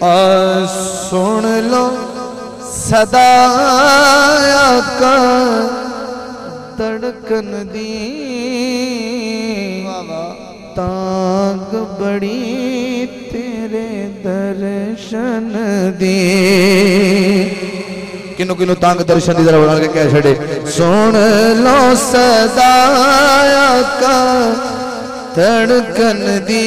सुन लो सदा का धड़कन दी ताक बड़ी तेरे दर्शन दी। किनो किनो तांग दर्शन की तरफ बना के कह छड़े सुन लो सदा का धड़कन दी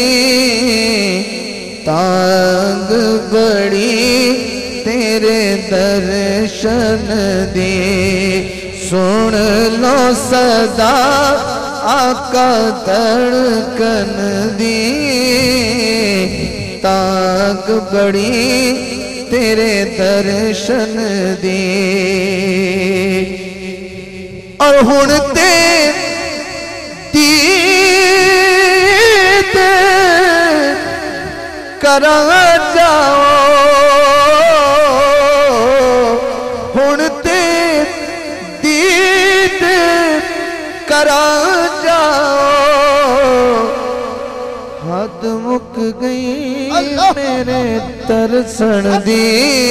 तांग बड़ी तेरे दर्शन दी। सुन लो सदा आका धड़कन दी ताक बड़ी तेरे दर्शन दी। और हुण ते दीद करा जाओ हुण ते दीद करा जाओ हद मुक गई मेरे तरसन दी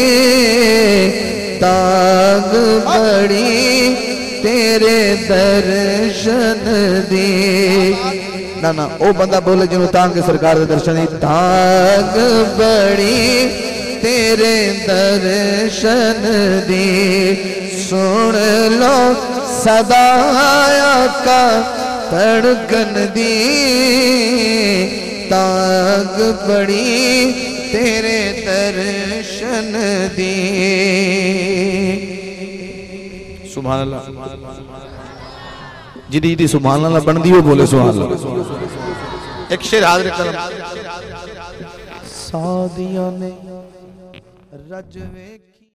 ताग बड़ी तेरे दर्शन दी। ना ना ओ बंदा बोले जिन्हों तांग के सरकार के दर्शन दी ताग बड़ी तेरे दर्शन दी। सुन लो सदा का धड़कन दी ताक बड़ी तेरे दर्शन दी। सुभान अल्लाह जी सुभान अल्लाह बनदी हो बोले सुभान अल्लाह। एक शेर हाजिर कलम सादिया ने रजवे